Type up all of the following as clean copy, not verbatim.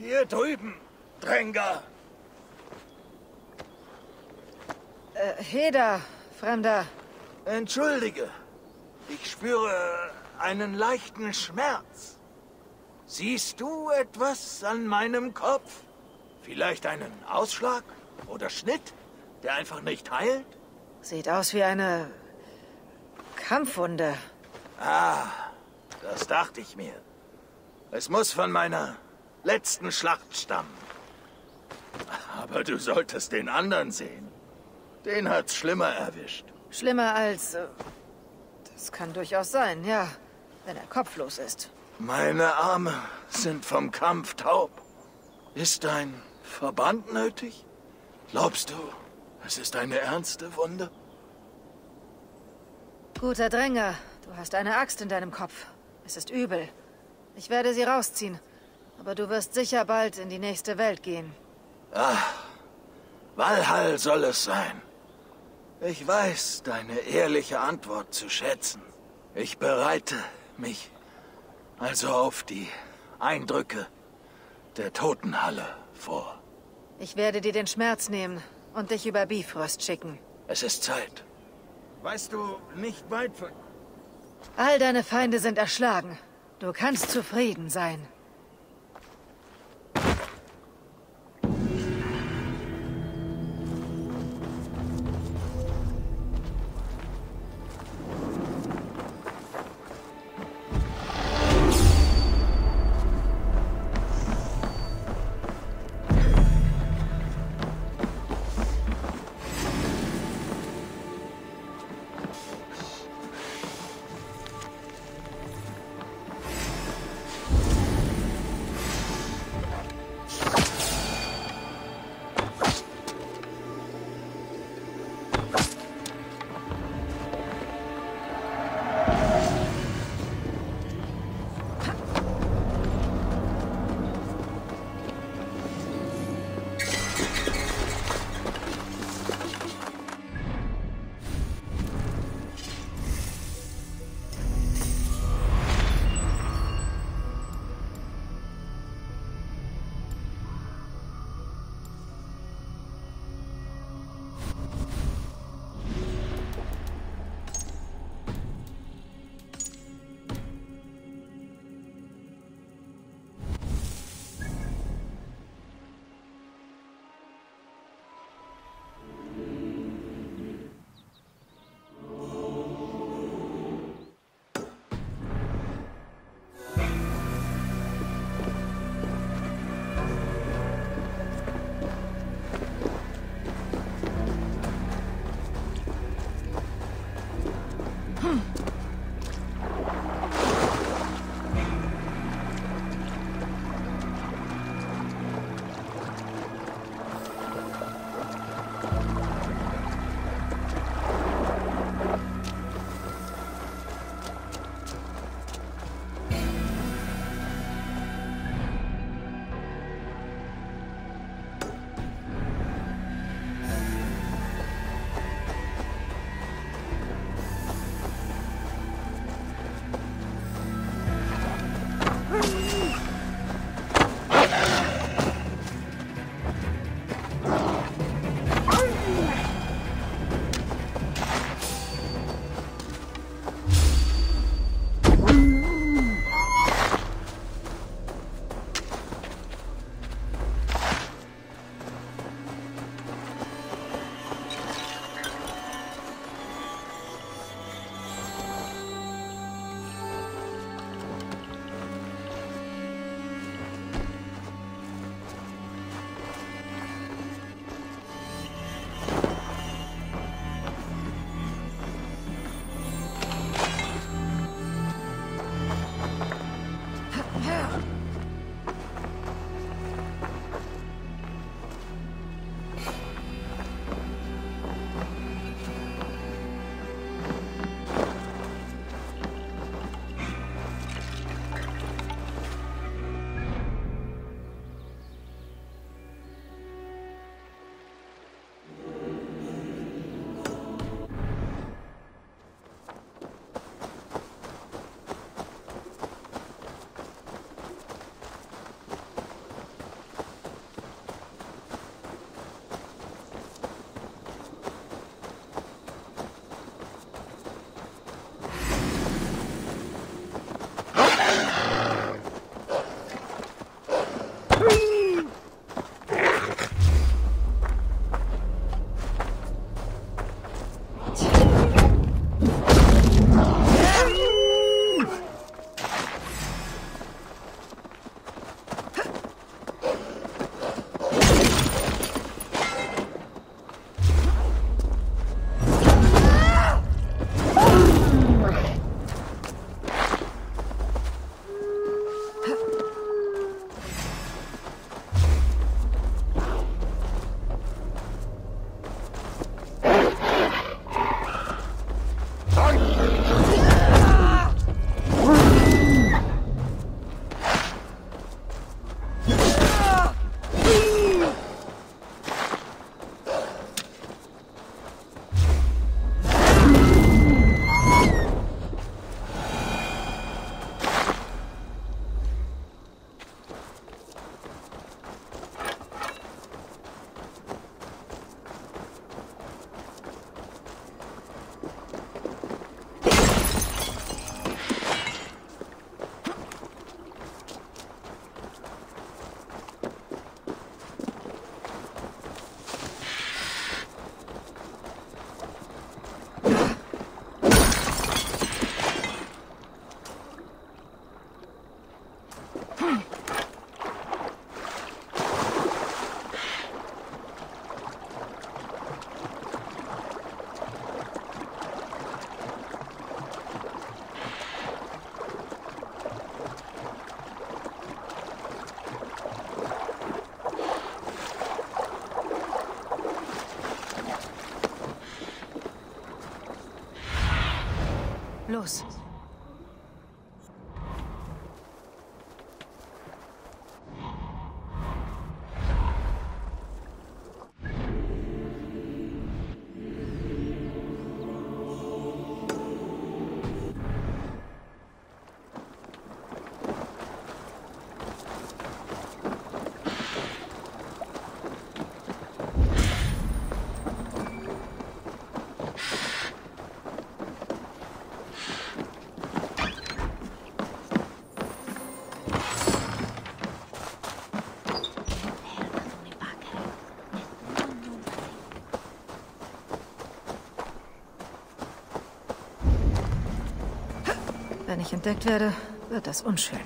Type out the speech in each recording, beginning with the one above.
Hier drüben, Dränger. Heda, Fremder. Entschuldige. Ich spüre einen leichten Schmerz. Siehst du etwas an meinem Kopf? Vielleicht einen Ausschlag oder Schnitt, der einfach nicht heilt? Sieht aus wie eine Kampfwunde. Ah, das dachte ich mir. Es muss von meiner letzten Schlacht stammen. Aber du solltest den anderen sehen. Den hat's schlimmer erwischt. Schlimmer als... das kann durchaus sein, ja. Wenn er kopflos ist. Meine Arme sind vom Kampf taub. Ist ein Verband nötig? Glaubst du, es ist eine ernste Wunde? Guter Dränger, du hast eine Axt in deinem Kopf. Es ist übel. Ich werde sie rausziehen. Aber du wirst sicher bald in die nächste Welt gehen. Ach, Valhall soll es sein. Ich weiß deine ehrliche Antwort zu schätzen. Ich bereite mich also auf die Eindrücke der Totenhalle vor. Ich werde dir den Schmerz nehmen und dich über Bifrost schicken. Es ist Zeit. Weißt du, nicht weit von... All deine Feinde sind erschlagen. Du kannst zufrieden sein. Los. Wenn ich entdeckt werde, wird das unschön.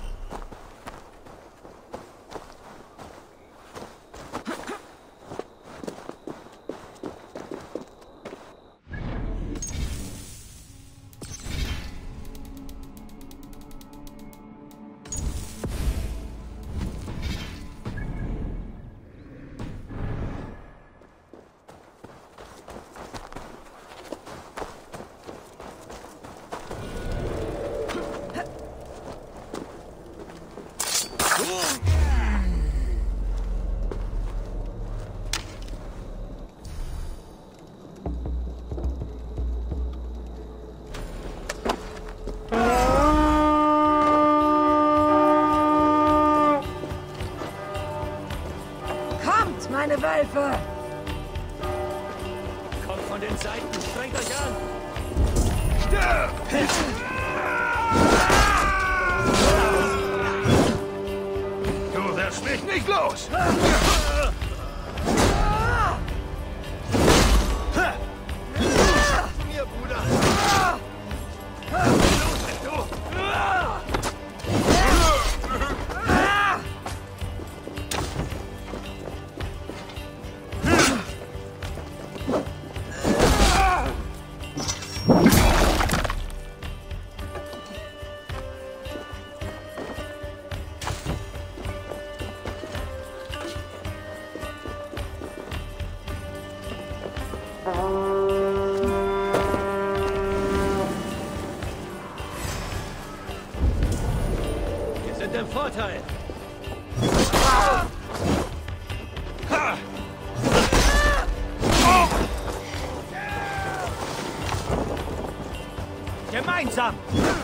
Kommt, meine Wölfe! Kommt von den Seiten, strengt euch an! Stirb! Du wirst mich nicht los! Mir, Bruder! Los, du! Wir sind im Vorteil. Gemeinsam!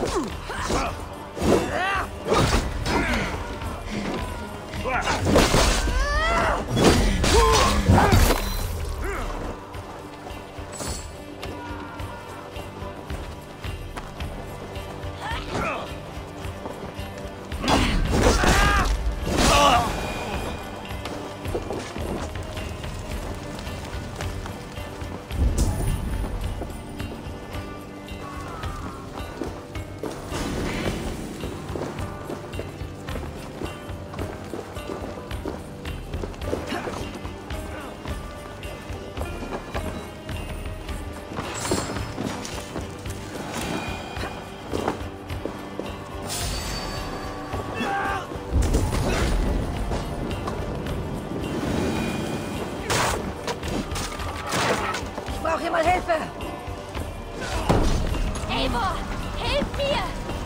Ich brauche hier mal Hilfe! Eivor, hilf mir!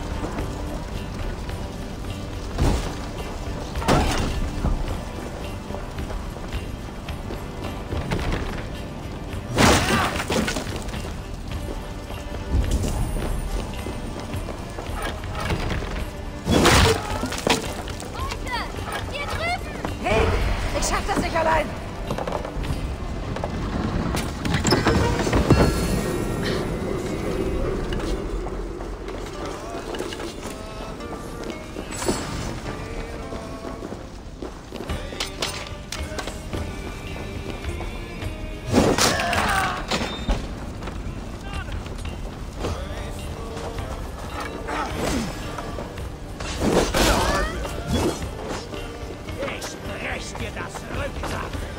Leute, hier drüben! Hey, ich schaff das nicht allein! Ich brech dir das Rückgrat!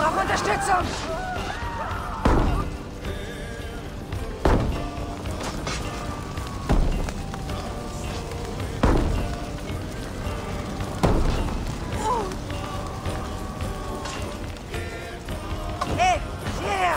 brauche Unterstützung! Hey, hierher!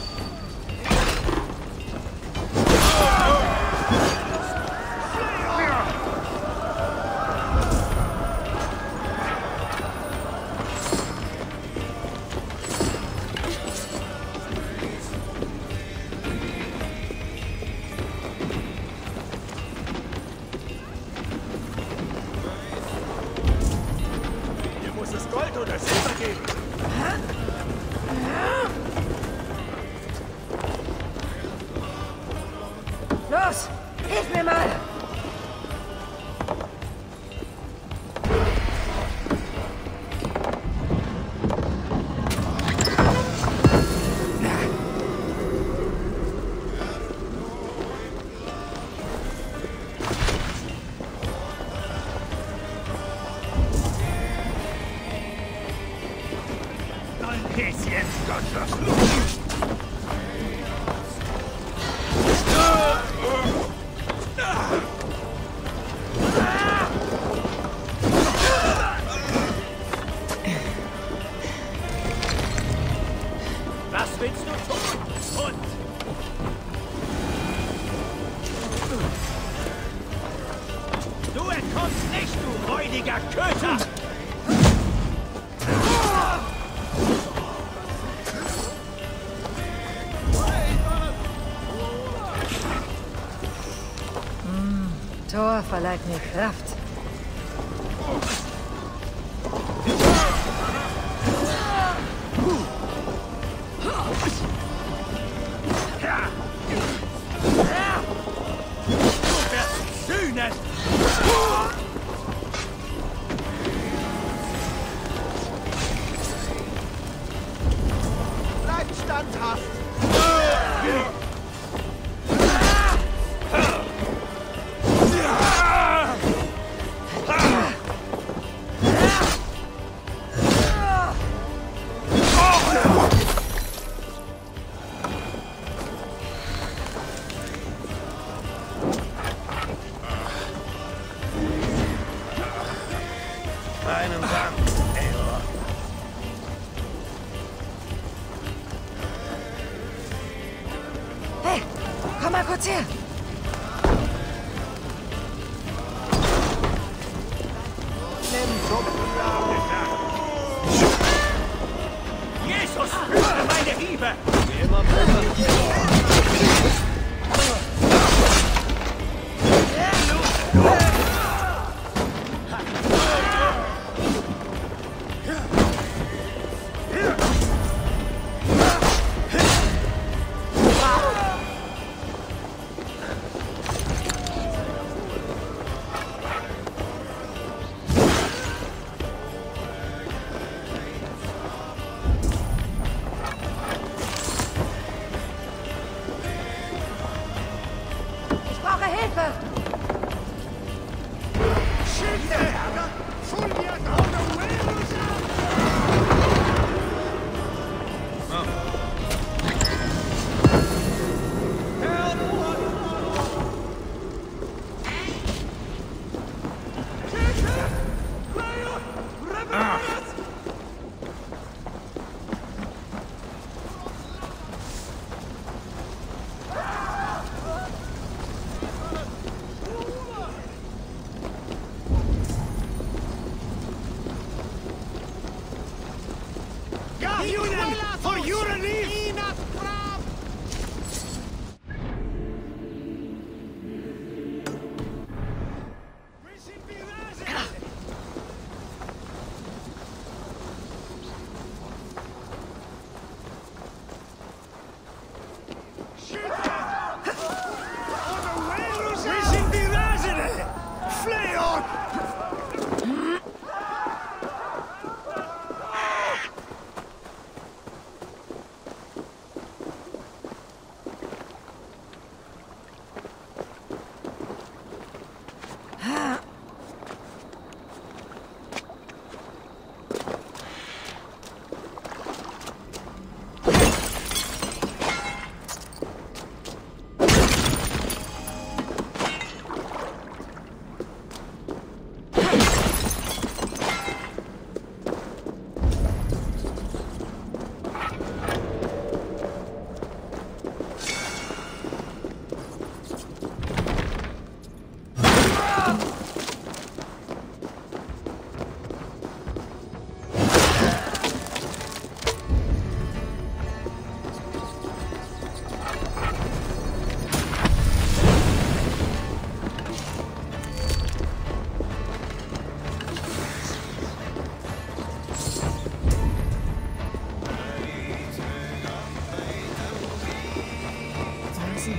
Hier muss es Gold oder Silber geben. Los, hilf mir mal! Und ist jetzt Gottlos. Was willst du tun? Und? Du entkommst nicht, du räudiger Köter! Thor verleiht mir Kraft. Du wirst sühnen! Bleib standhaft! Einen Dank, Eivor. Hey, komm mal kurz her! Jesus, führe meine Hiebe! schützen.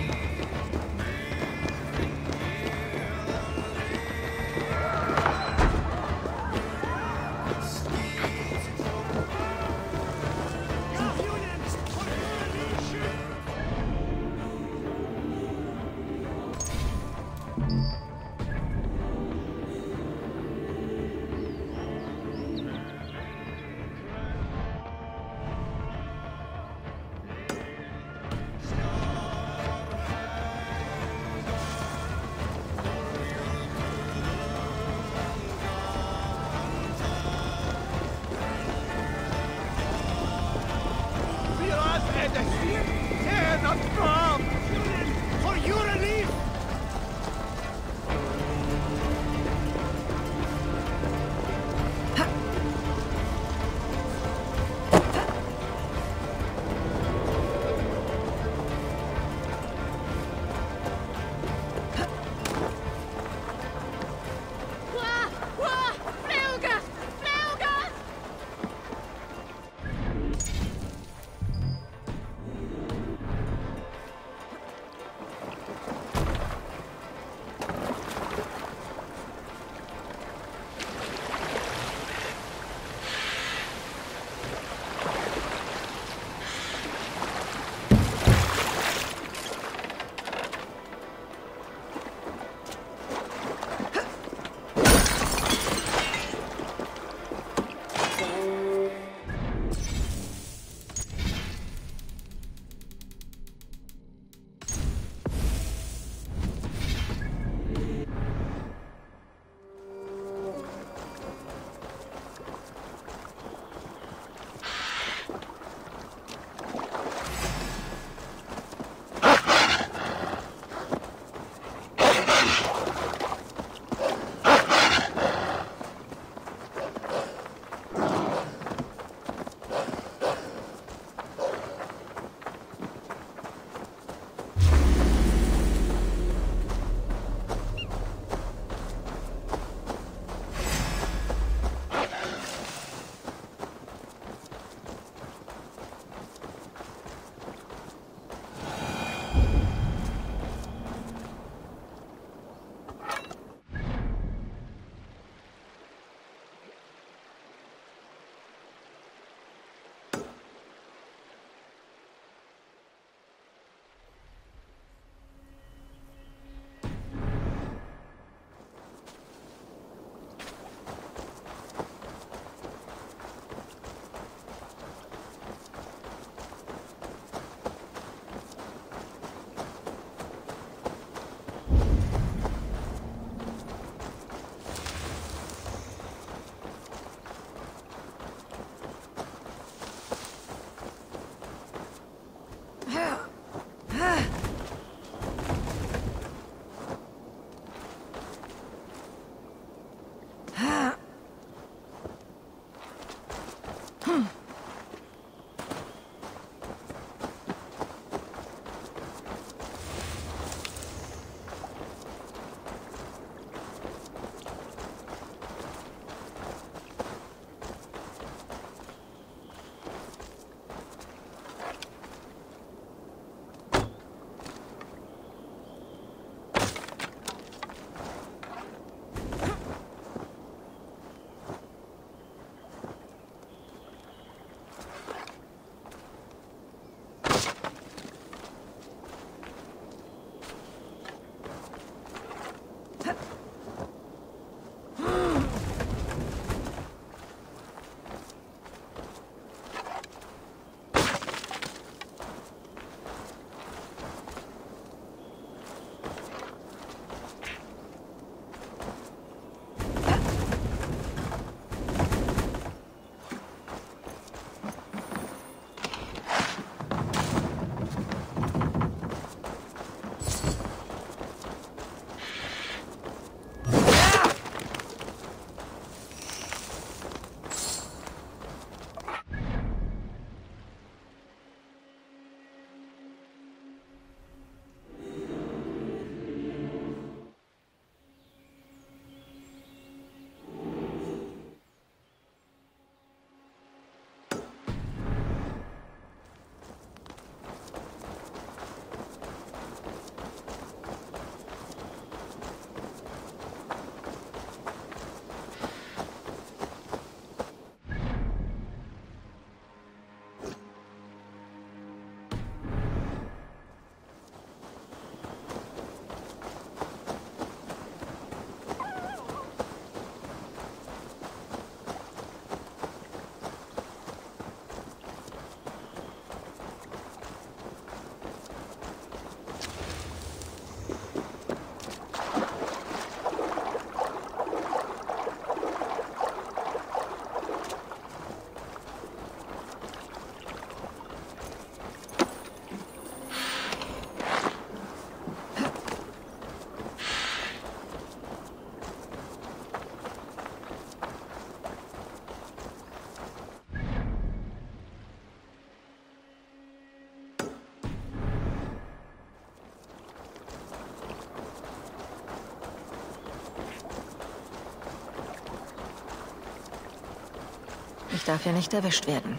Ich darf hier nicht erwischt werden.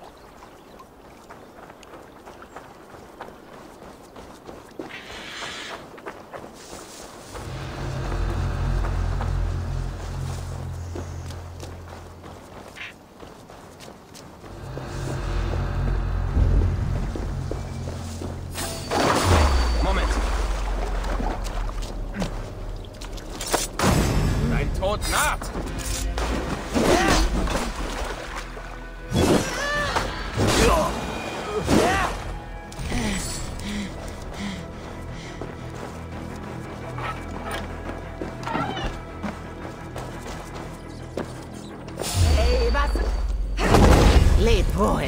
Moment. Dein Tod naht. Hey, was? Lebt wohl.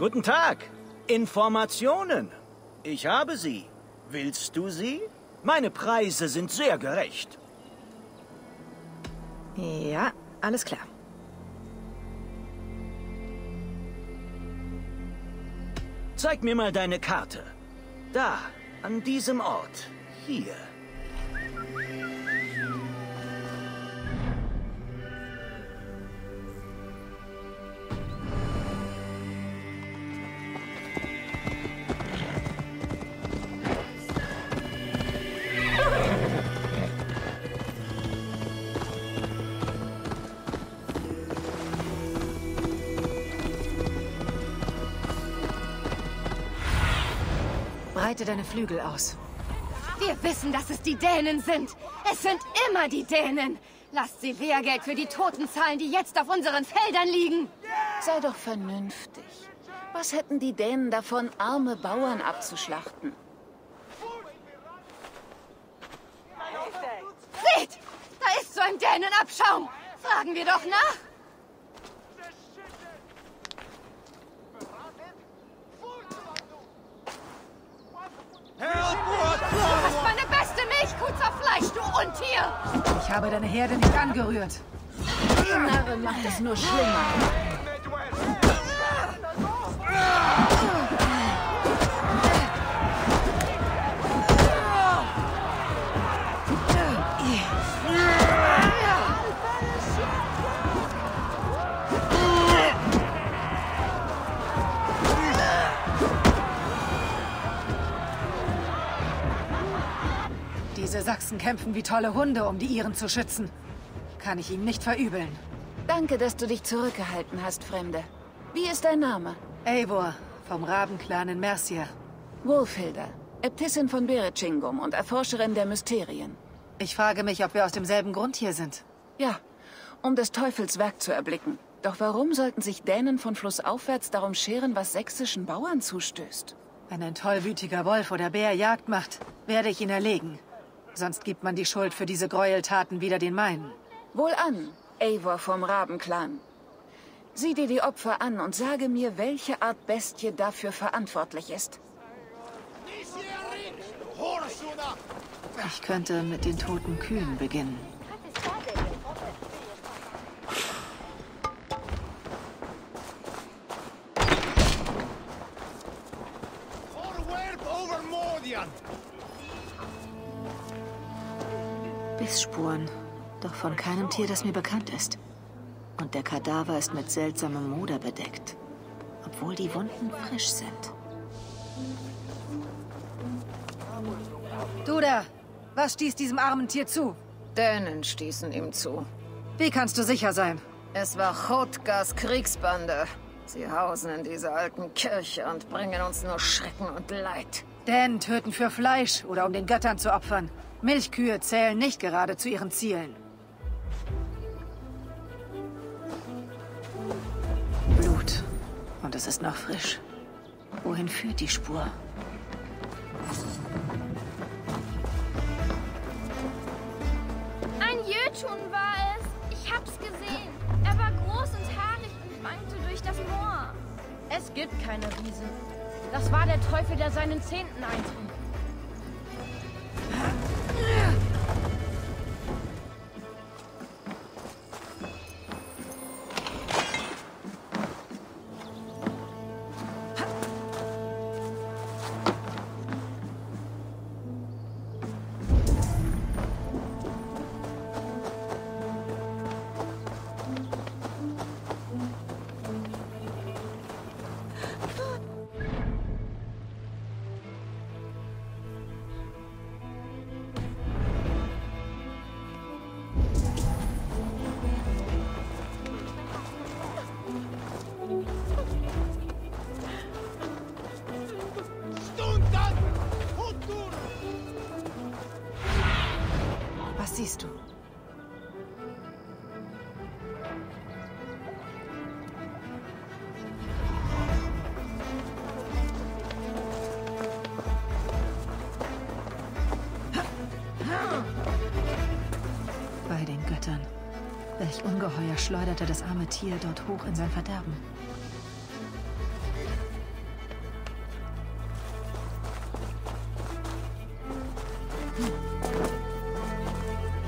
Guten Tag. Informationen. Ich habe sie. Willst du sie? Meine Preise sind sehr gerecht. Ja, alles klar. Zeig mir mal deine Karte. Da, an diesem Ort. Hier. Breite deine Flügel aus. Wir wissen, dass es die Dänen sind. Es sind immer die Dänen. Lasst sie Wehrgeld für die Toten zahlen, die jetzt auf unseren Feldern liegen. Sei doch vernünftig. Was hätten die Dänen davon, arme Bauern abzuschlachten? Seht, da ist so ein Dänenabschaum. Fragen wir doch nach. Du hast meine beste Milchkuh zerfleischt, du Untier! Ich habe deine Herde nicht angerührt. Die Narre macht es nur schlimmer. Diese Sachsen kämpfen wie tolle Hunde, um die Iren zu schützen. Kann ich ihnen nicht verübeln. Danke, dass du dich zurückgehalten hast, Fremde. Wie ist dein Name? Eivor, vom Rabenclan in Mercia. Wolfhilda, Äbtissin von Berechingum und Erforscherin der Mysterien. Ich frage mich, ob wir aus demselben Grund hier sind. Ja, um des Teufels Werk zu erblicken. Doch warum sollten sich Dänen von flussaufwärts darum scheren, was sächsischen Bauern zustößt? Wenn ein tollwütiger Wolf oder Bär Jagd macht, werde ich ihn erlegen. Sonst gibt man die Schuld für diese Gräueltaten wieder den meinen. Wohlan, Eivor vom Rabenclan. Sieh dir die Opfer an und sage mir, welche Art Bestie dafür verantwortlich ist. Ich könnte mit den toten Kühen beginnen. Bissspuren, doch von keinem Tier, das mir bekannt ist. Und der Kadaver ist mit seltsamem Moder bedeckt, obwohl die Wunden frisch sind. Du da! Was stieß diesem armen Tier zu? Dänen stießen ihm zu. Wie kannst du sicher sein? Es war Chodkas Kriegsbande. Sie hausen in dieser alten Kirche und bringen uns nur Schrecken und Leid. Dänen töten für Fleisch oder um den Göttern zu opfern. Milchkühe zählen nicht gerade zu ihren Zielen. Blut. Und es ist noch frisch. Wohin führt die Spur? Ein Jötun war es. Ich hab's gesehen. Er war groß und haarig und wankte durch das Moor. Es gibt keine Riesen. Das war der Teufel, der seinen Zehnten eintrug. Was siehst du? Bei den Göttern. Welch Ungeheuer schleuderte das arme Tier dort hoch in sein Verderben.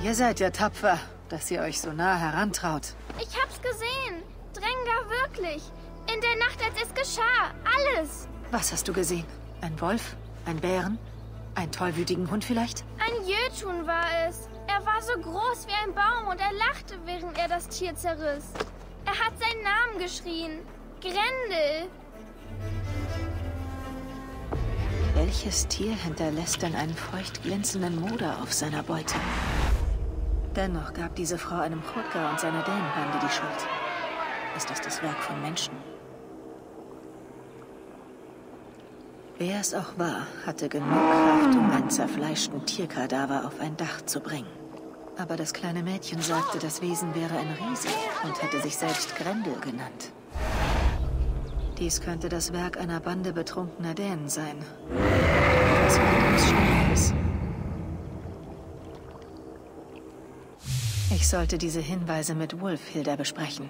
Ihr seid ja tapfer, dass ihr euch so nah herantraut. Ich hab's gesehen. Drengar wirklich. In der Nacht, als es geschah. Alles. Was hast du gesehen? Ein Wolf? Ein Bären? Einen tollwütigen Hund vielleicht? Ein Jötun war es. Er war so groß wie ein Baum und er lachte, während er das Tier zerriss. Er hat seinen Namen geschrien. Grendel. Welches Tier hinterlässt denn einen feucht glänzenden Moder auf seiner Beute? Dennoch gab diese Frau einem Hrothgar und seiner Dänenbande die Schuld. Ist das Werk von Menschen? Wer es auch war, hatte genug Kraft, um einen zerfleischten Tierkadaver auf ein Dach zu bringen. Aber das kleine Mädchen sagte, das Wesen wäre ein Riese und hätte sich selbst Grendel genannt. Dies könnte das Werk einer Bande betrunkener Dänen sein. Das macht uns Schlimmes. Ich sollte diese Hinweise mit Wulfhilda besprechen.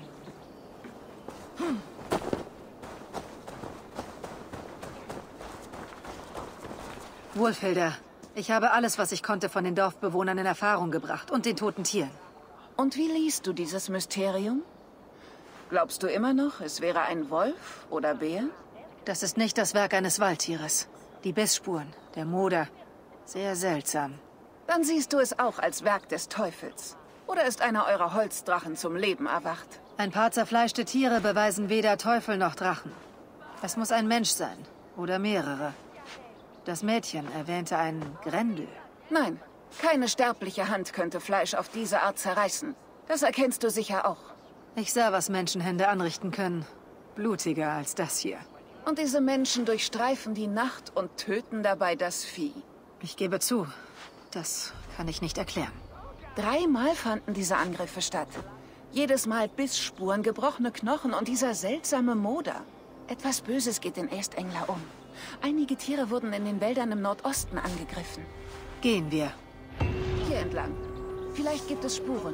Wulfhilda, ich habe alles, was ich konnte, von den Dorfbewohnern in Erfahrung gebracht und den toten Tieren. Und wie liest du dieses Mysterium? Glaubst du immer noch, es wäre ein Wolf oder Bär? Das ist nicht das Werk eines Waldtieres. Die Bissspuren, der Moder. Sehr seltsam. Dann siehst du es auch als Werk des Teufels. Oder ist einer eurer Holzdrachen zum Leben erwacht? Ein paar zerfleischte Tiere beweisen weder Teufel noch Drachen. Es muss ein Mensch sein. Oder mehrere. Das Mädchen erwähnte einen Grendel. Nein, keine sterbliche Hand könnte Fleisch auf diese Art zerreißen. Das erkennst du sicher auch. Ich sah, was Menschenhände anrichten können. Blutiger als das hier. Und diese Menschen durchstreifen die Nacht und töten dabei das Vieh. Ich gebe zu, das kann ich nicht erklären. 3-mal fanden diese Angriffe statt. Jedes Mal Bissspuren, gebrochene Knochen und dieser seltsame Moder. Etwas Böses geht in Estengler um. Einige Tiere wurden in den Wäldern im Nordosten angegriffen. Gehen wir. Hier entlang. Vielleicht gibt es Spuren.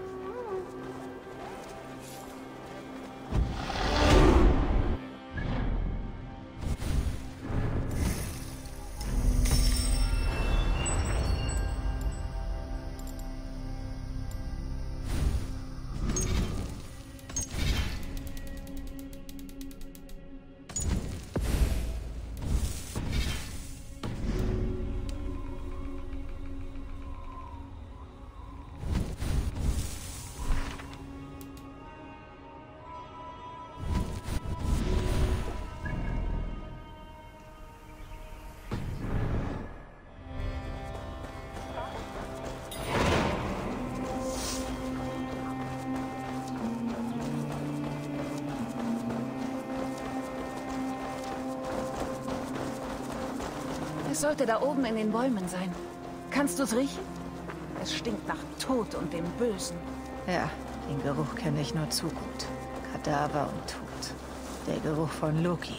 Es sollte da oben in den Bäumen sein. Kannst du es riechen? Es stinkt nach Tod und dem Bösen. Ja, den Geruch kenne ich nur zu gut. Kadaver und Tod. Der Geruch von Loki.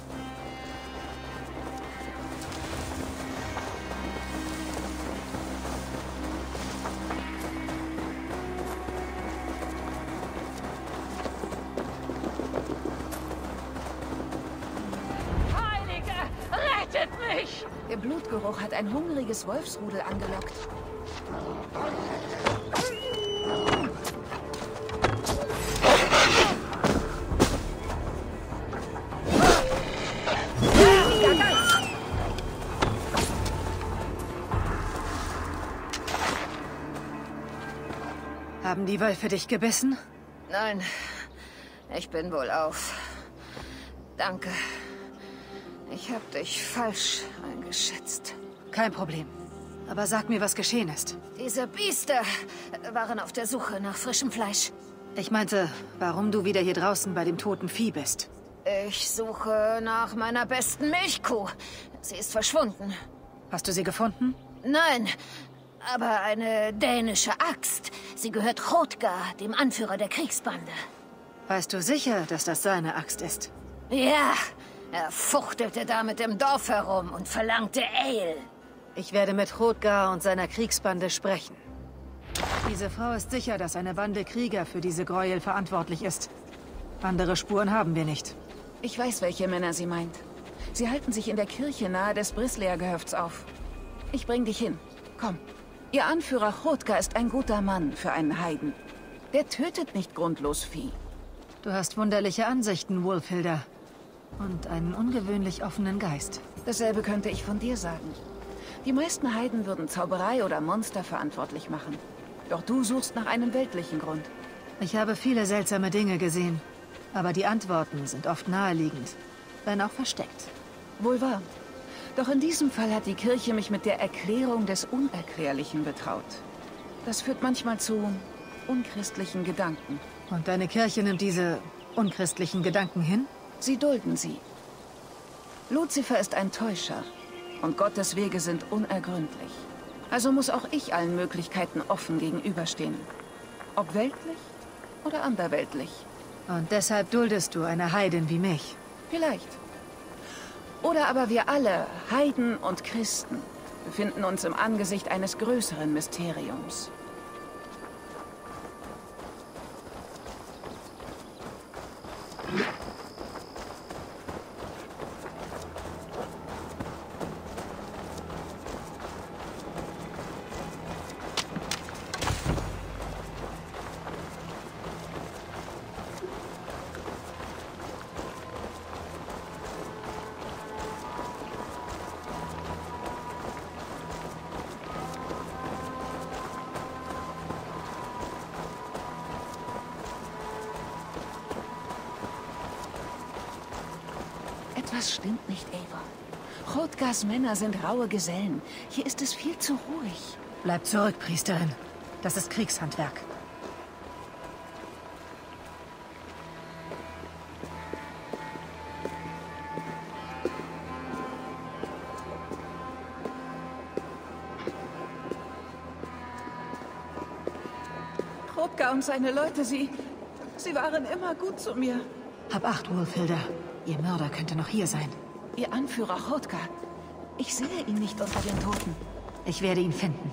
Der Blutgeruch hat ein hungriges Wolfsrudel angelockt. Haben die Wölfe dich gebissen? Nein, ich bin wohl auf. Danke. Ich habe dich falsch eingeschätzt. Kein Problem. Aber sag mir, was geschehen ist. Diese Biester waren auf der Suche nach frischem Fleisch. Ich meinte, warum du wieder hier draußen bei dem toten Vieh bist. Ich suche nach meiner besten Milchkuh. Sie ist verschwunden. Hast du sie gefunden? Nein, aber eine dänische Axt. Sie gehört Hrothgar, dem Anführer der Kriegsbande. Weißt du sicher, dass das seine Axt ist? Ja, er fuchtelte da mit dem Dorf herum und verlangte Ale. Ich werde mit Hrothgar und seiner Kriegsbande sprechen. Diese Frau ist sicher, dass eine Bande Krieger für diese Gräuel verantwortlich ist. Andere Spuren haben wir nicht. Ich weiß, welche Männer sie meint. Sie halten sich in der Kirche nahe des Brislea-Gehöfts auf. Ich bring dich hin. Komm. Ihr Anführer Chodka ist ein guter Mann für einen Heiden. Der tötet nicht grundlos Vieh. Du hast wunderliche Ansichten, Wolfhilda. Und einen ungewöhnlich offenen Geist. Dasselbe könnte ich von dir sagen. Die meisten Heiden würden Zauberei oder Monster verantwortlich machen. Doch du suchst nach einem weltlichen Grund. Ich habe viele seltsame Dinge gesehen. Aber die Antworten sind oft naheliegend, wenn auch versteckt. Wohl wahr. Doch in diesem Fall hat die Kirche mich mit der Erklärung des Unerklärlichen betraut. Das führt manchmal zu unchristlichen Gedanken. Und deine Kirche nimmt diese unchristlichen Gedanken hin? Sie dulden sie. Luzifer ist ein Täuscher. Und Gottes Wege sind unergründlich. Also muss auch ich allen Möglichkeiten offen gegenüberstehen. Ob weltlich oder anderweltlich. Und deshalb duldest du eine Heidin wie mich? Vielleicht. Oder aber wir alle, Heiden und Christen, befinden uns im Angesicht eines größeren Mysteriums. Etwas stimmt nicht, Eivor. Chodkas Männer sind raue Gesellen. Hier ist es viel zu ruhig. Bleib zurück, Priesterin. Das ist Kriegshandwerk. Chodka und seine Leute, sie waren immer gut zu mir. Hab Acht, Wolfhilda. Ihr Mörder könnte noch hier sein. Ihr Anführer Chodka. Ich sehe ihn nicht unter den Toten. Ich werde ihn finden.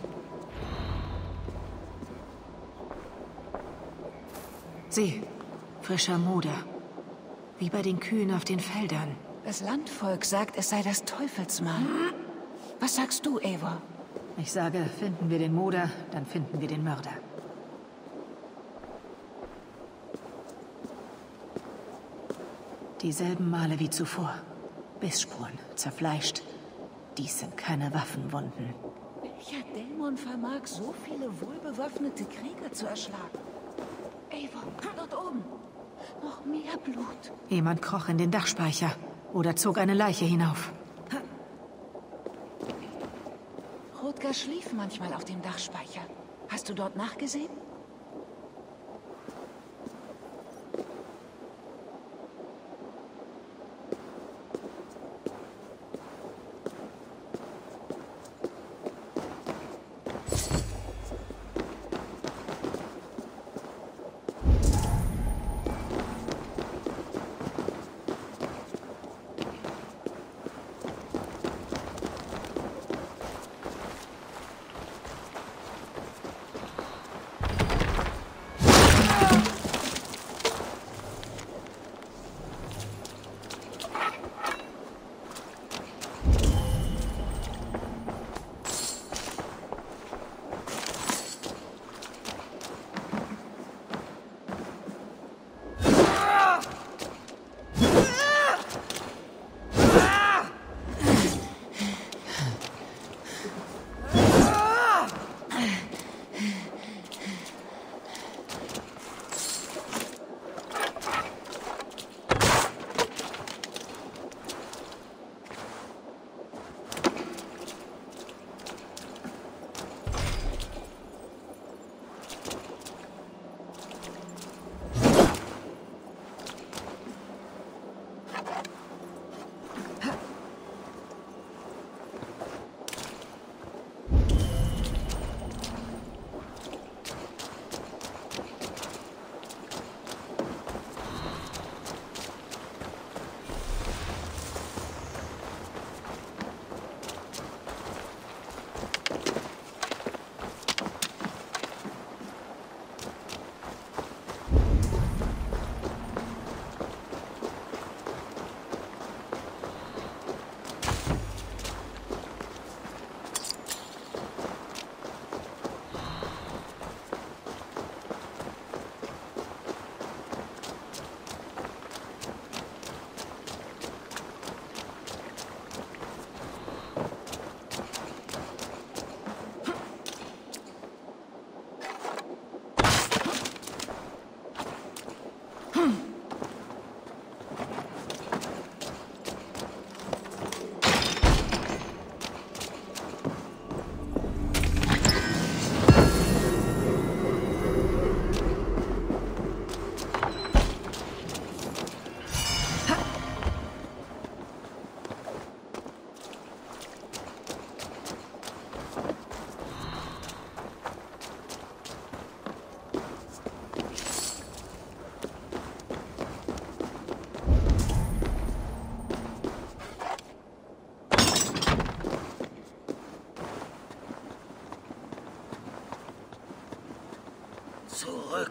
Sieh, frischer Moder. Wie bei den Kühen auf den Feldern. Das Landvolk sagt, es sei das Teufelsmahl. Was sagst du, Eivor? Ich sage, finden wir den Moder, dann finden wir den Mörder. Dieselben Male wie zuvor. Bissspuren, zerfleischt. Dies sind keine Waffenwunden. Welcher Dämon vermag so viele wohlbewaffnete Krieger zu erschlagen? Eivor, dort oben. Noch mehr Blut. Jemand kroch in den Dachspeicher oder zog eine Leiche hinauf. Chodka schlief manchmal auf dem Dachspeicher. Hast du dort nachgesehen?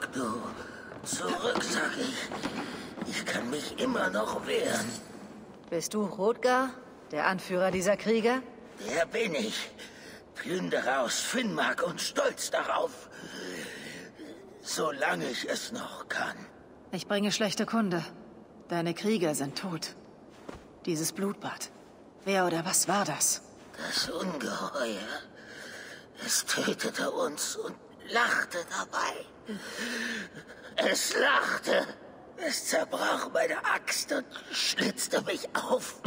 du. Zurück, sag ich. Ich kann mich immer noch wehren. Bist du Hrothgar, der Anführer dieser Krieger? Der bin ich. Plünderer aus Finnmark und stolz darauf. Solange ich es noch kann. Ich bringe schlechte Kunde. Deine Krieger sind tot. Dieses Blutbad. Wer oder was war das? Das Ungeheuer. Es tötete uns und lachte dabei. Es lachte. Es zerbrach meine Axt und schlitzte mich auf.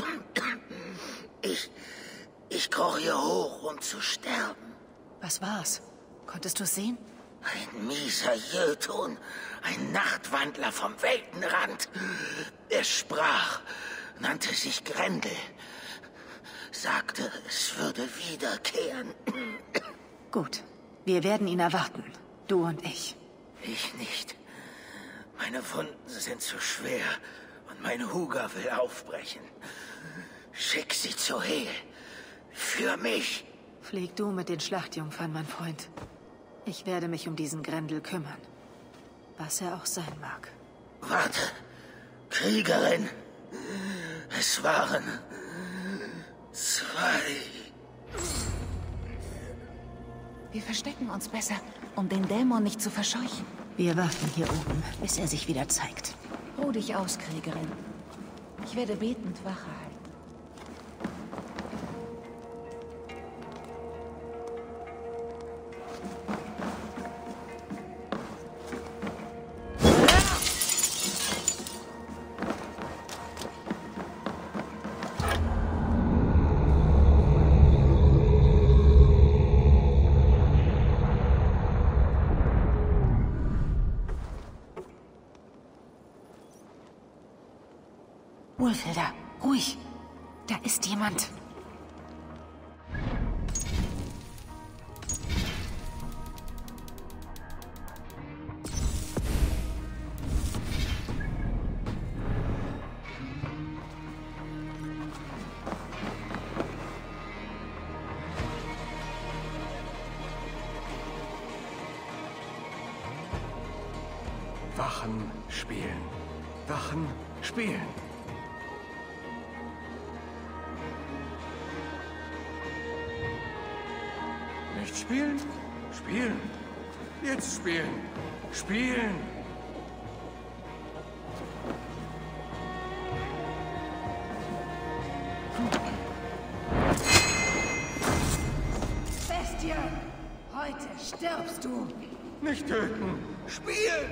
Ich kroch hier hoch, um zu sterben. Was war's? Konntest du es sehen? Ein mieser Jötun, ein Nachtwandler vom Weltenrand. Er sprach, nannte sich Grendel. Sagte, es würde wiederkehren. Gut, wir werden ihn erwarten. Du und ich. Ich nicht. Meine Wunden sind zu schwer und mein Huger will aufbrechen. Schick sie zu Hel. Für mich. Flieg du mit den Schlachtjungfern, mein Freund. Ich werde mich um diesen Grendel kümmern. Was er auch sein mag. Warte. Kriegerin. Es waren 2. Wir verstecken uns besser, um den Dämon nicht zu verscheuchen. Wir warten hier oben, bis er sich wieder zeigt. Ruh dich aus, Kriegerin. Ich werde betend Wache halten. Wulfhilda, ruhig. Da ist jemand. Wachen spielen. Wachen spielen. Nicht spielen? Spielen. Jetzt spielen. Spielen. Bestie! Heute stirbst du! Nicht töten. Spielen!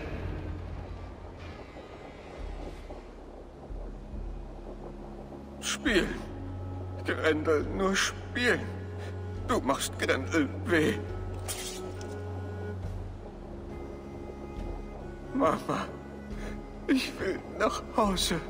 Spielen. Grendel, nur spielen. Du machst Grendel weh. Mama, ich will nach Hause.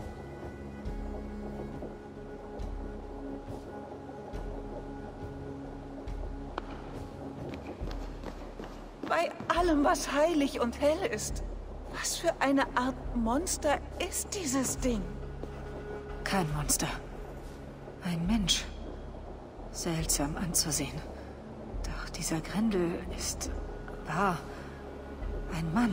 Bei allem, was heilig und hell ist. Was für eine Art Monster ist dieses Ding? Kein Monster. Ein Mensch. Seltsam anzusehen. Doch dieser Grendel ist wahr. Ein Mann.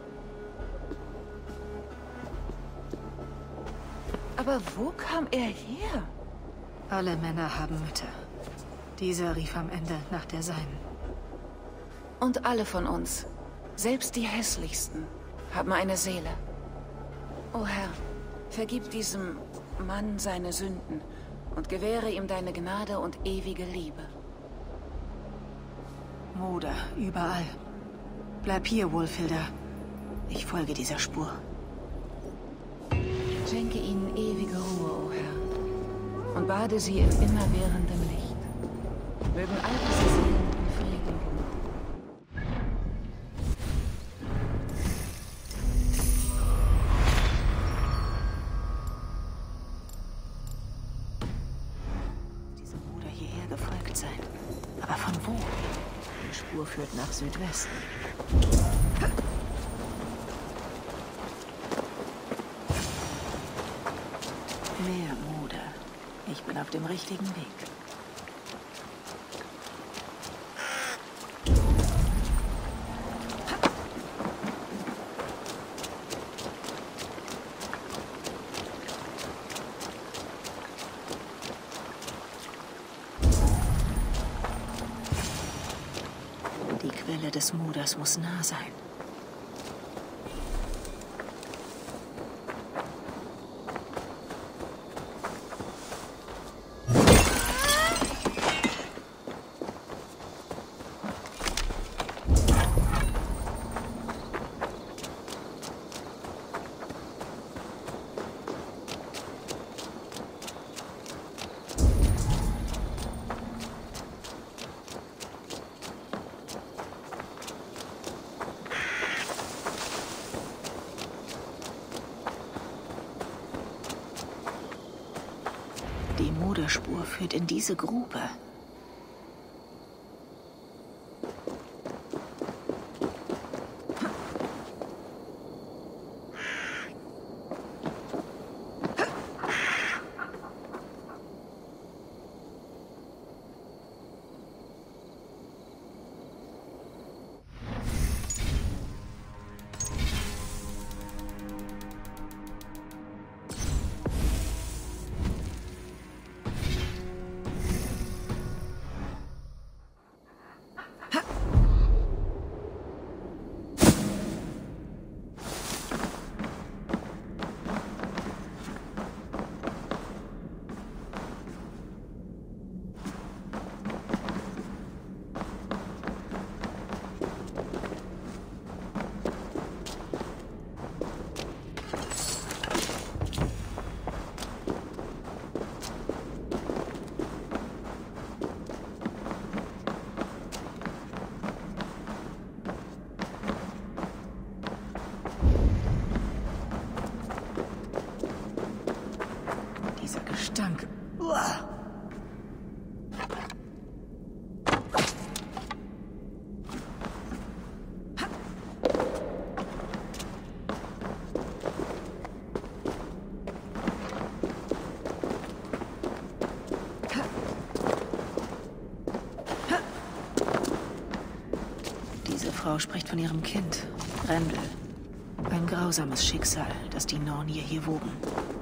Aber wo kam er her? Alle Männer haben Mütter. Dieser rief am Ende nach der seinen. Und alle von uns, selbst die hässlichsten, haben eine Seele. O Herr, vergib diesem Mann seine Sünden und gewähre ihm deine Gnade und ewige Liebe. Moder, überall. Bleib hier, Wulfhilda. Ich folge dieser Spur. Schenke ihnen ewige Ruhe, o Herr, und bade sie in immerwährendem Licht. Mögen all diese Seelen in Frieden ruhen. Aber von wo? Die Spur führt nach Südwesten. Mehr Moder. Ich bin auf dem richtigen Weg. Quelle des Muders muss nah sein. Die Moderspur führt in diese Grube. Gestank. Uah. Diese Frau spricht von ihrem Kind, Grendel. Ein grausames Schicksal, das die Nornier hier wogen.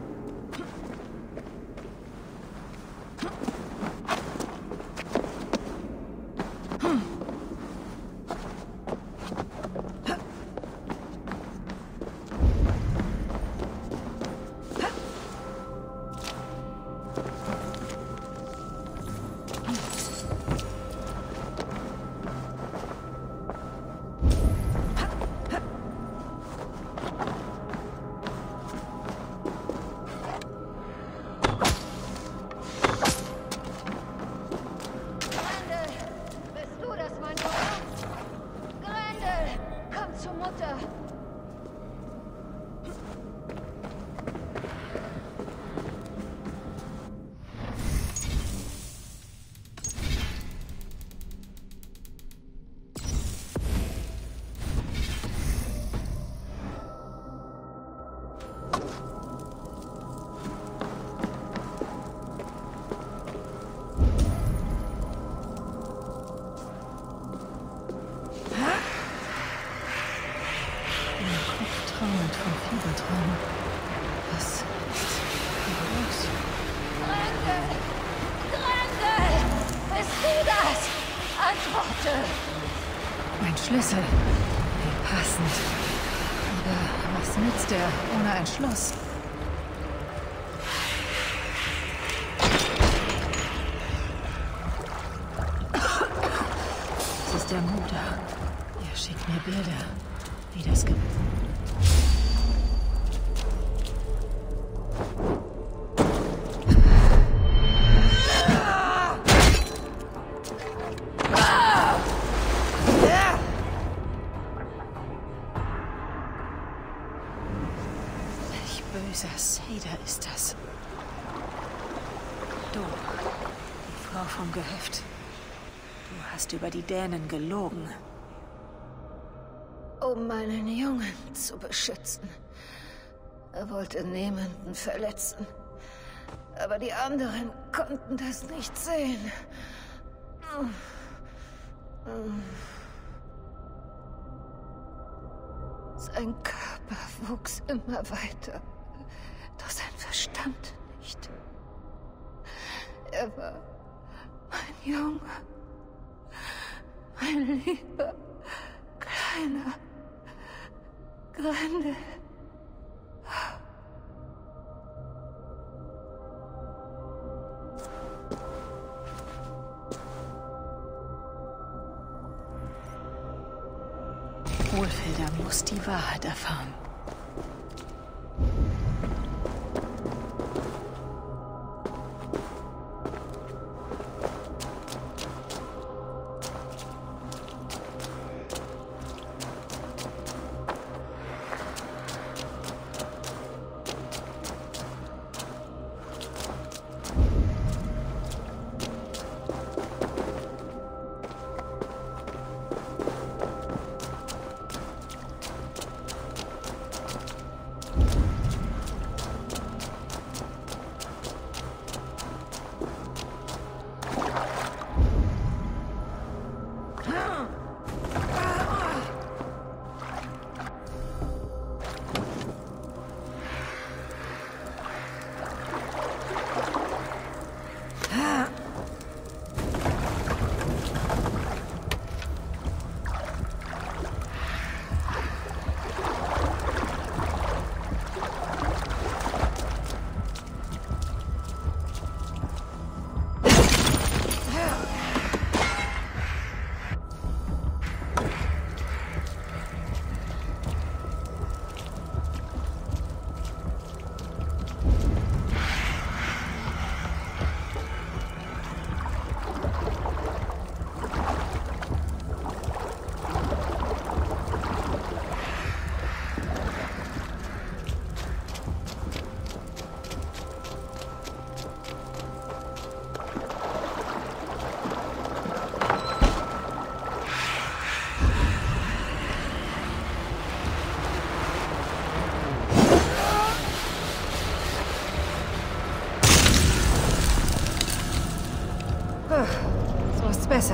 Ein Schlüssel. Wie passend. Aber was nützt er ohne ein Schloss? Es ist der Muder. Er schickt mir Bilder, wie das gibt. Böser Seder ist das. Du, die Frau vom Gehöft. Du hast über die Dänen gelogen. Um meinen Jungen zu beschützen. Er wollte niemanden verletzen. Aber die anderen konnten das nicht sehen. Sein Körper wuchs immer weiter. Doch sein Verstand nicht. Er war mein Junge. Mein Lieber. Keiner. Grendel. Hohlfelder muss die Wahrheit erfahren. So ist's besser.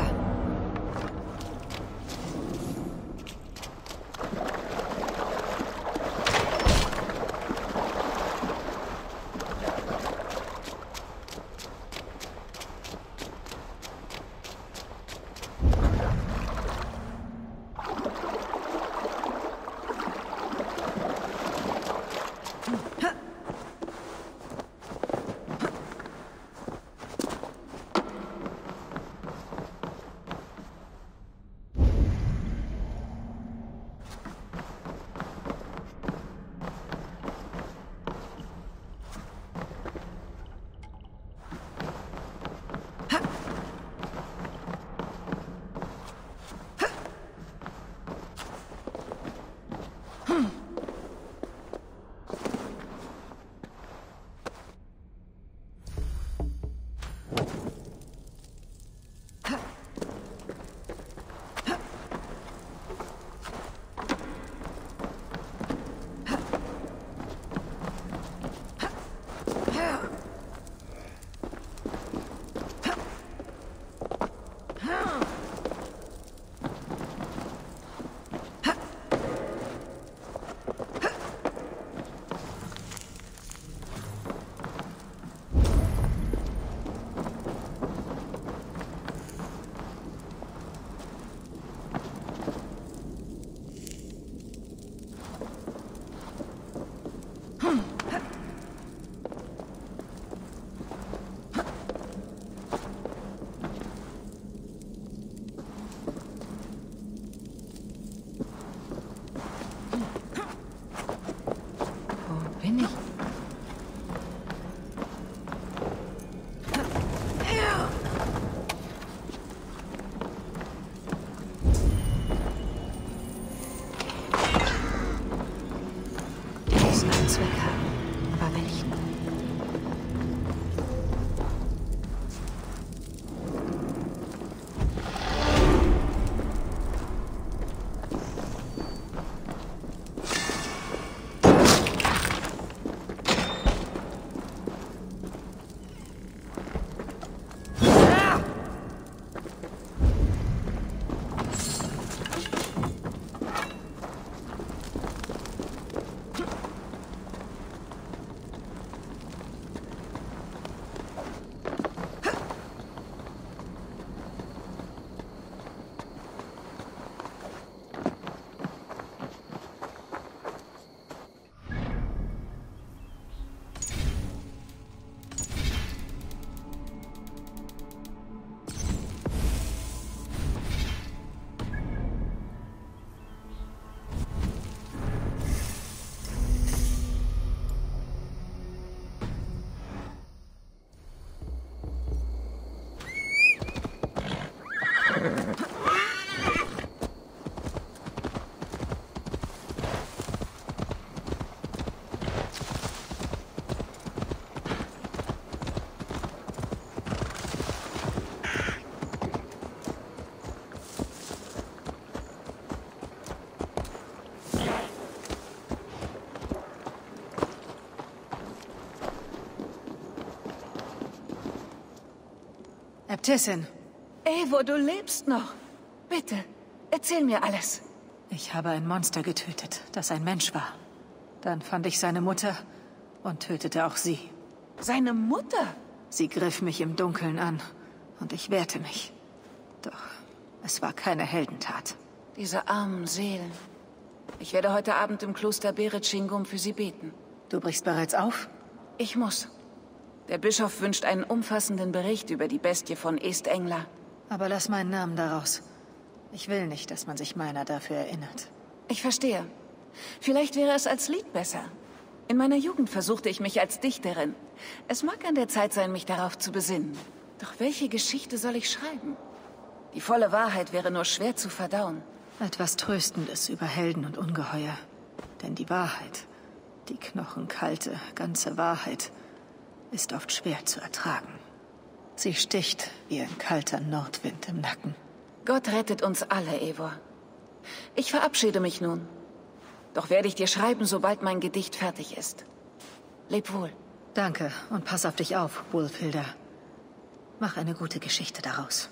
Äbtissin. Eivor, du lebst noch. Bitte, erzähl mir alles. Ich habe ein Monster getötet, das ein Mensch war. Dann fand ich seine Mutter und tötete auch sie. Seine Mutter? Sie griff mich im Dunkeln an und ich wehrte mich. Doch es war keine Heldentat. Diese armen Seelen. Ich werde heute Abend im Kloster Berechingum für sie beten. Du brichst bereits auf? Ich muss. Der Bischof wünscht einen umfassenden Bericht über die Bestie von East-Engla. Aber lass meinen Namen daraus. Ich will nicht, dass man sich meiner dafür erinnert. Ich verstehe. Vielleicht wäre es als Lied besser. In meiner Jugend versuchte ich mich als Dichterin. Es mag an der Zeit sein, mich darauf zu besinnen. Doch welche Geschichte soll ich schreiben? Die volle Wahrheit wäre nur schwer zu verdauen. Etwas Tröstendes über Helden und Ungeheuer. Denn die Wahrheit, die knochenkalte, ganze Wahrheit, ist oft schwer zu ertragen. Sie sticht wie ein kalter Nordwind im Nacken. Gott rettet uns alle, Eivor. Ich verabschiede mich nun. Doch werde ich dir schreiben, sobald mein Gedicht fertig ist. Leb wohl. Danke und pass auf dich auf, Wulfhilda. Mach eine gute Geschichte daraus.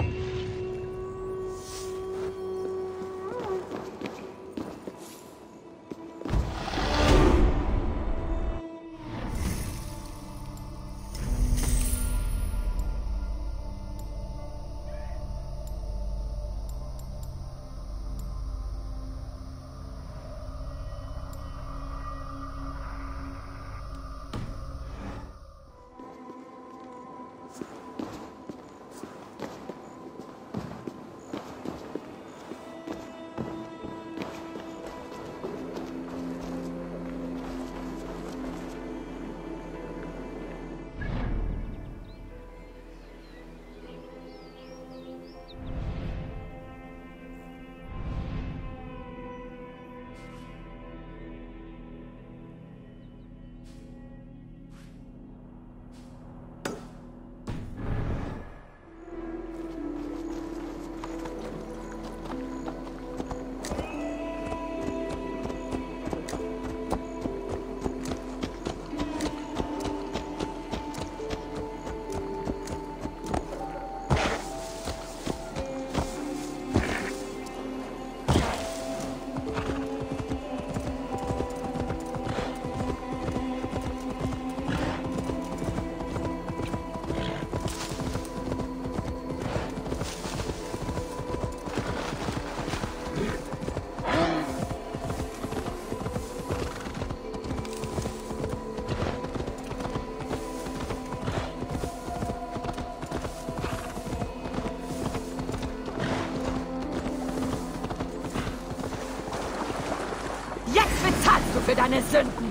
Für deine Sünden!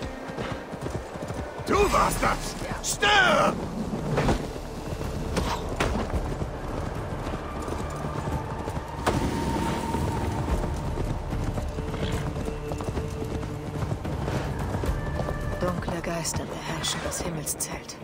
Du warst das! Stirb! Dunkle Geister beherrschen das Himmelszelt.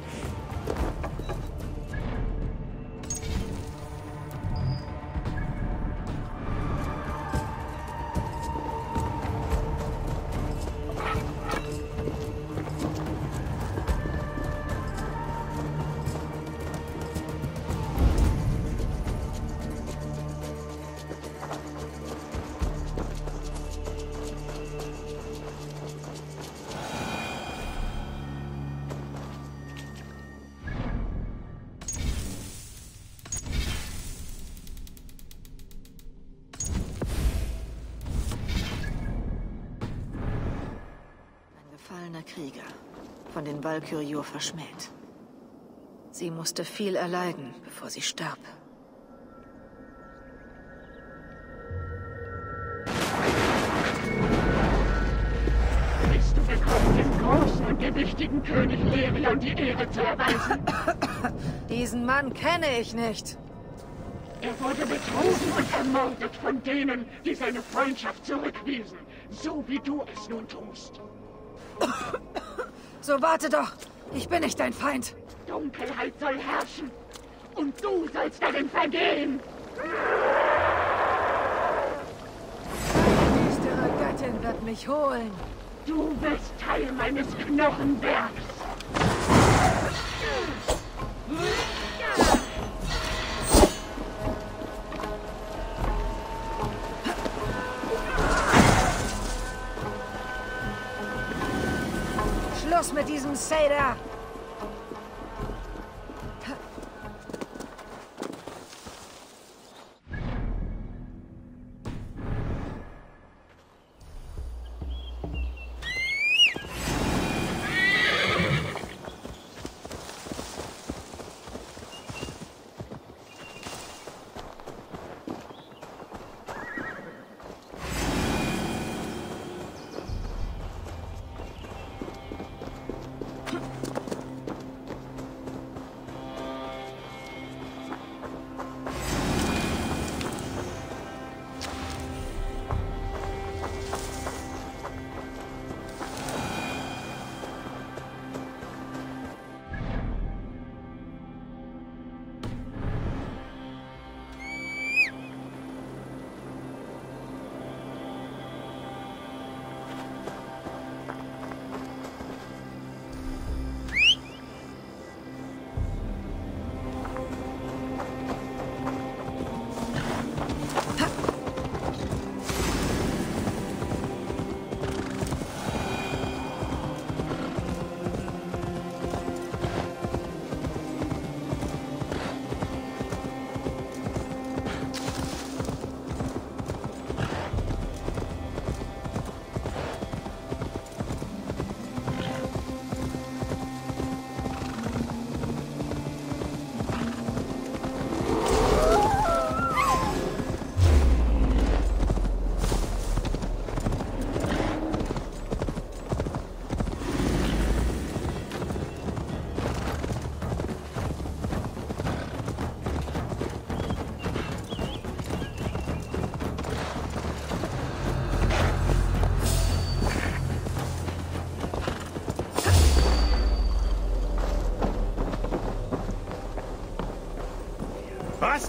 Krieger, von den Valkyrior verschmäht. Sie musste viel erleiden, bevor sie starb. Bist du gekommen, dem großen und gewichtigen König Lerion die Ehre zu erweisen? Diesen Mann kenne ich nicht. Er wurde betrogen und ermordet von denen, die seine Freundschaft zurückwiesen, so wie du es nun tust. So warte doch! Ich bin nicht dein Feind! Dunkelheit soll herrschen und du sollst darin vergehen! Die düstere Göttin wird mich holen! Du wirst Teil meines Knochenbergs! Schluss mit diesem Seder! Was?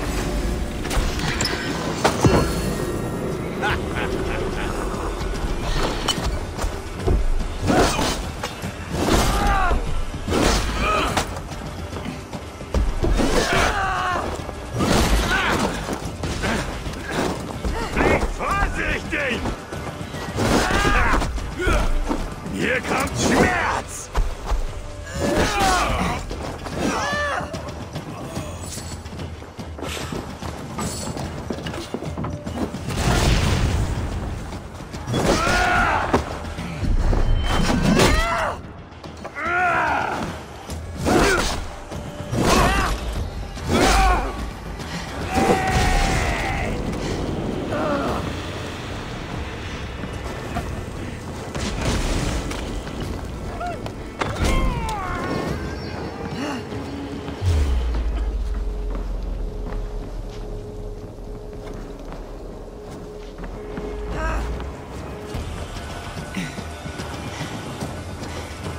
Vorsichtig! Hier kommt Schmerz!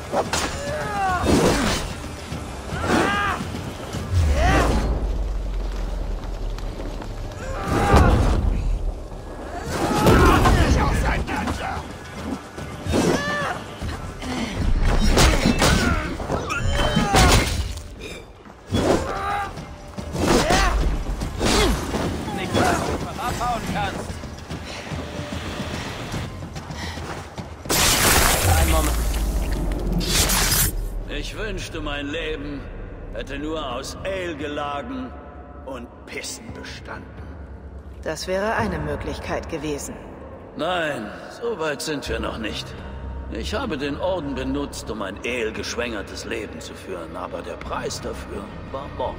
Ich wünschte, mein Leben hätte nur aus Ale gelagen und Pissen bestanden. Das wäre eine Möglichkeit gewesen. Nein, so weit sind wir noch nicht. Ich habe den Orden benutzt, um ein Ale-geschwängertes Leben zu führen, aber der Preis dafür war Mord.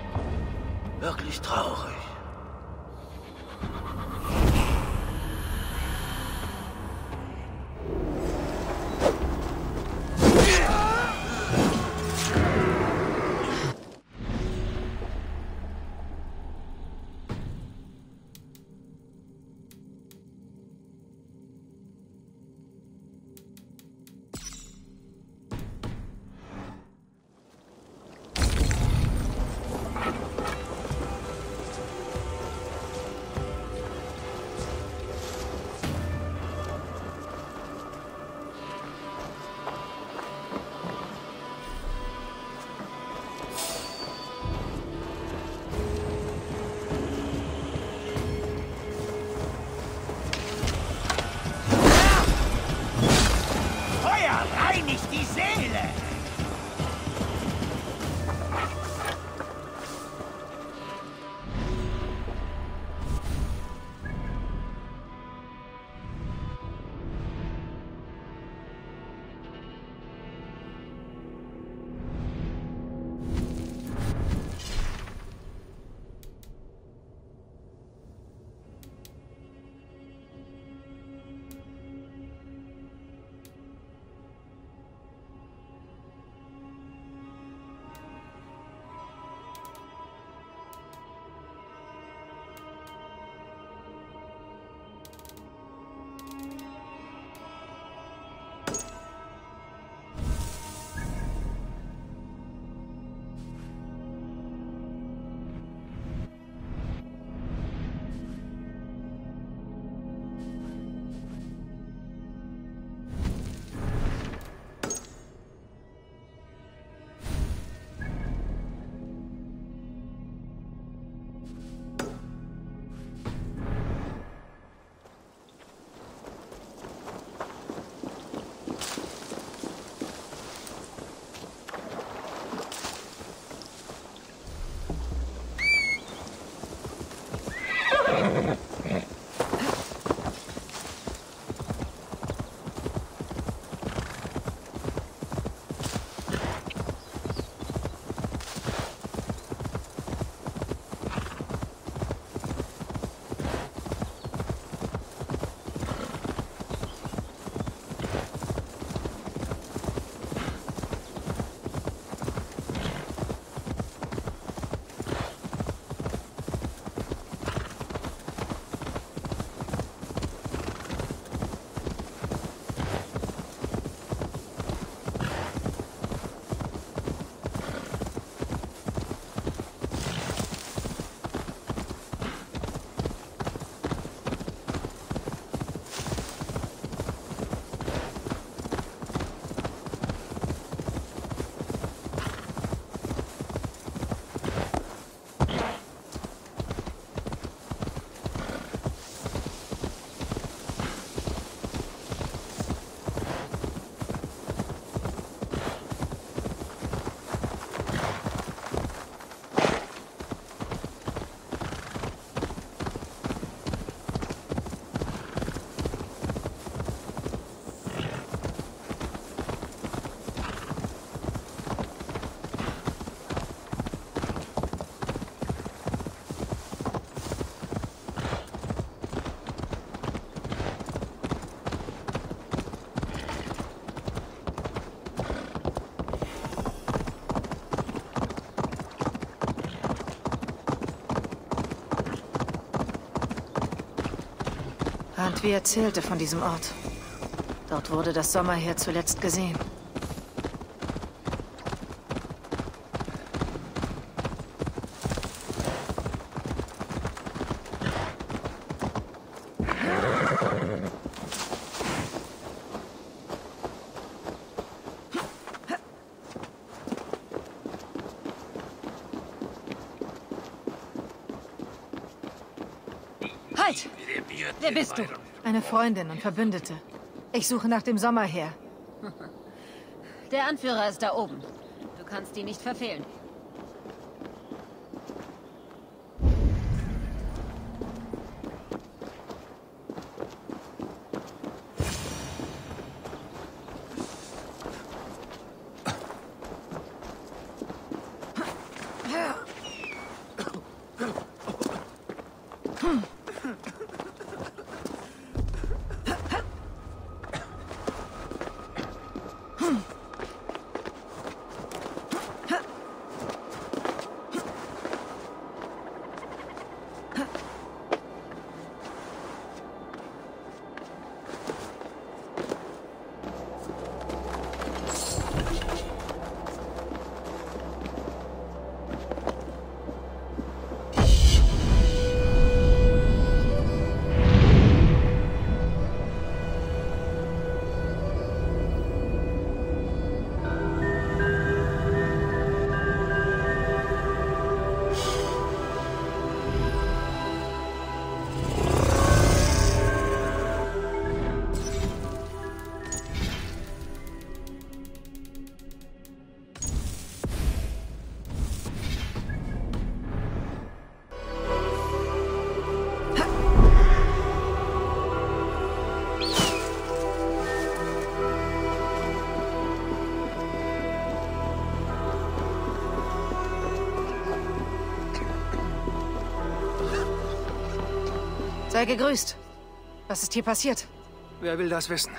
Wirklich traurig. Antwi erzählte von diesem Ort. Dort wurde das Sommerheer zuletzt gesehen. Halt! Wer bist du? Eine Freundin und Verbündete. Ich suche nach dem Sommerheer. Der Anführer ist da oben. Du kannst ihn nicht verfehlen. Sei gegrüßt. Was ist hier passiert? Wer will das wissen?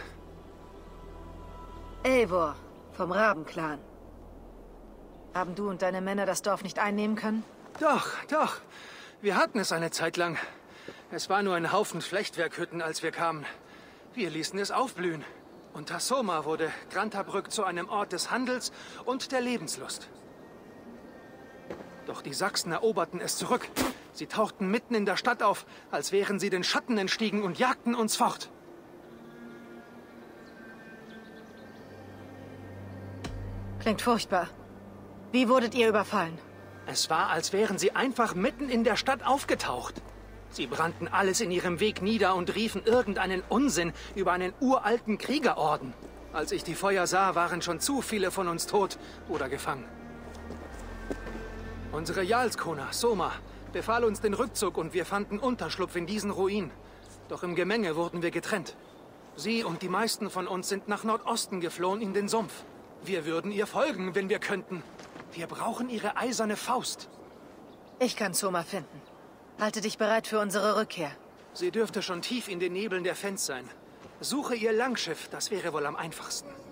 Eivor, vom Rabenclan. Haben du und deine Männer das Dorf nicht einnehmen können? Doch. Wir hatten es eine Zeit lang. Es war nur ein Haufen Flechtwerkhütten, als wir kamen. Wir ließen es aufblühen. Unter Soma wurde Grantabrück zu einem Ort des Handels und der Lebenslust. Doch die Sachsen eroberten es zurück. Sie tauchten mitten in der Stadt auf, als wären sie den Schatten entstiegen und jagten uns fort. Klingt furchtbar. Wie wurdet ihr überfallen? Es war, als wären sie einfach mitten in der Stadt aufgetaucht. Sie brannten alles in ihrem Weg nieder und riefen irgendeinen Unsinn über einen uralten Kriegerorden. Als ich die Feuer sah, waren schon zu viele von uns tot oder gefangen. Unsere Jarlskona, Soma, befahl uns den Rückzug und wir fanden Unterschlupf in diesen Ruinen. Doch im Gemenge wurden wir getrennt. Sie und die meisten von uns sind nach Nordosten geflohen in den Sumpf. Wir würden ihr folgen, wenn wir könnten. Wir brauchen ihre eiserne Faust. Ich kann Soma finden. Halte dich bereit für unsere Rückkehr. Sie dürfte schon tief in den Nebeln der Fens sein. Suche ihr Langschiff, das wäre wohl am einfachsten.